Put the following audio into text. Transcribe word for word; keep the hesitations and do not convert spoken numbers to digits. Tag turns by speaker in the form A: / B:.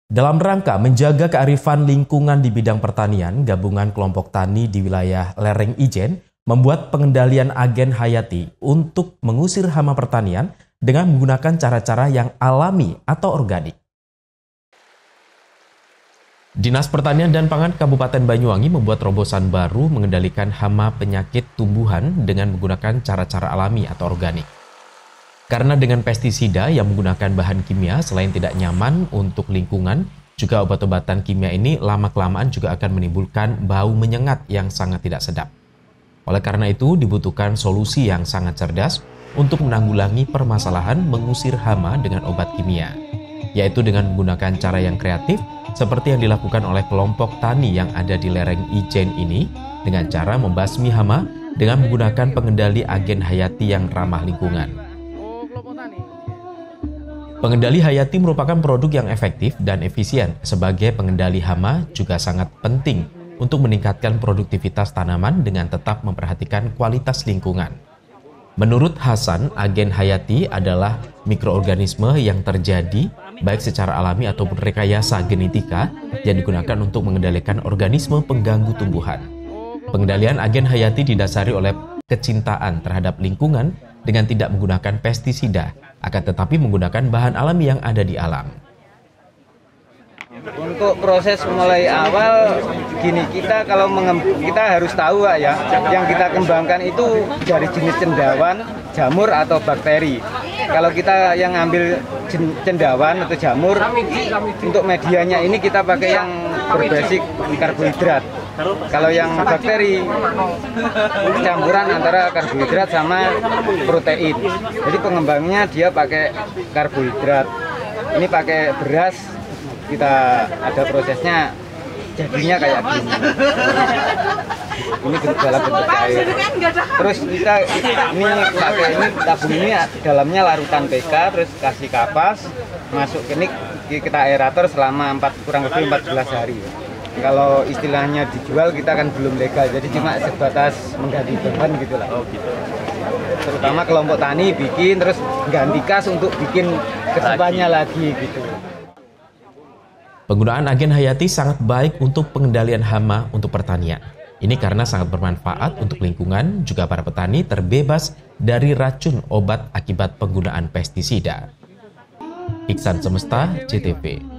A: Dalam rangka menjaga kearifan lingkungan di bidang pertanian, gabungan kelompok tani di wilayah lereng Ijen membuat pengendalian agen hayati untuk mengusir hama pertanian dengan menggunakan cara-cara yang alami atau organik. Dinas Pertanian dan Pangan Kabupaten Banyuwangi membuat terobosan baru mengendalikan hama penyakit tumbuhan dengan menggunakan cara-cara alami atau organik. Karena dengan pestisida yang menggunakan bahan kimia selain tidak nyaman untuk lingkungan, juga obat-obatan kimia ini lama-kelamaan juga akan menimbulkan bau menyengat yang sangat tidak sedap. Oleh karena itu dibutuhkan solusi yang sangat cerdas untuk menanggulangi permasalahan mengusir hama dengan obat kimia, yaitu dengan menggunakan cara yang kreatif seperti yang dilakukan oleh kelompok tani yang ada di lereng Ijen ini dengan cara membasmi hama dengan menggunakan pengendali agen hayati yang ramah lingkungan. Pengendali hayati merupakan produk yang efektif dan efisien. Sebagai pengendali hama juga sangat penting untuk meningkatkan produktivitas tanaman dengan tetap memperhatikan kualitas lingkungan. Menurut Hasan, agen hayati adalah mikroorganisme yang terjadi baik secara alami ataupun rekayasa genetika yang digunakan untuk mengendalikan organisme pengganggu tumbuhan. Pengendalian agen hayati didasari oleh kecintaan terhadap lingkungan dengan tidak menggunakan pestisida, akan tetapi menggunakan bahan alami yang ada di alam.
B: Untuk proses mulai awal, gini, kita kalau kita harus tahu ya, yang kita kembangkan itu dari jenis cendawan, jamur atau bakteri. Kalau kita yang ambil cendawan atau jamur, untuk medianya ini kita pakai yang berbasis karbohidrat. Kalau yang bakteri, campuran antara karbohidrat sama protein. Jadi pengembangnya dia pakai karbohidrat. Ini pakai beras, kita ada prosesnya jadinya kayak gini. Ini dalam bentuk cair. Terus kita ini pakai ini tabung ini dalamnya larutan P K, terus kasih kapas, masuk ke ini kita aerator selama empat kurang lebih empat belas hari. Kalau istilahnya dijual kita kan belum legal, jadi cuma sebatas mengganti beban gitulah. Oh gitu. Terutama kelompok tani bikin terus ganti kas untuk bikin kedepannya lagi gitu.
A: Penggunaan agen hayati sangat baik untuk pengendalian hama untuk pertanian. Ini karena sangat bermanfaat untuk lingkungan, juga para petani terbebas dari racun obat akibat penggunaan pestisida. Iksan Semesta, C T V.